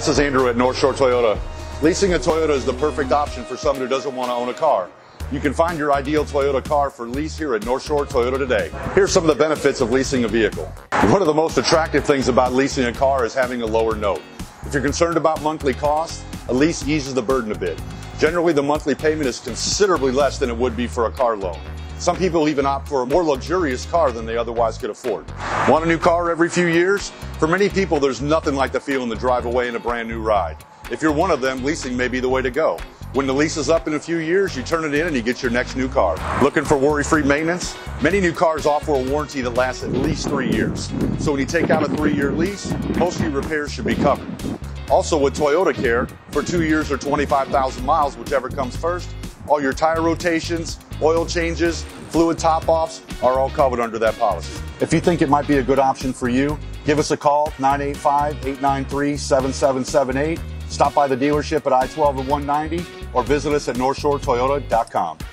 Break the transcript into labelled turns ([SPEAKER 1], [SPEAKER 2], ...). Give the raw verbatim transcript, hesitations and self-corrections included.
[SPEAKER 1] this is Andrew at North Shore Toyota. Leasing a Toyota is the perfect option for someone who doesn't want to own a car. You can find your ideal Toyota car for lease here at North Shore Toyota today. Here's some of the benefits of leasing a vehicle. One of the most attractive things about leasing a car is having a lower note. If you're concerned about monthly costs, a lease eases the burden a bit. Generally, the monthly payment is considerably less than it would be for a car loan. Some people even opt for a more luxurious car than they otherwise could afford. Want a new car every few years? For many people, there's nothing like the feeling to drive away in a brand new ride. If you're one of them, leasing may be the way to go. When the lease is up in a few years, you turn it in and you get your next new car. Looking for worry-free maintenance? Many new cars offer a warranty that lasts at least three years. So when you take out a three-year lease, most of your repairs should be covered. Also with Toyota Care, for two years or twenty-five thousand miles, whichever comes first, all your tire rotations, oil changes, fluid top-offs are all covered under that policy. If you think it might be a good option for you, give us a call, nine eight five, eight nine three, seven seven seven eight. Stop by the dealership at I twelve and one ninety or visit us at north shore toyota dot com.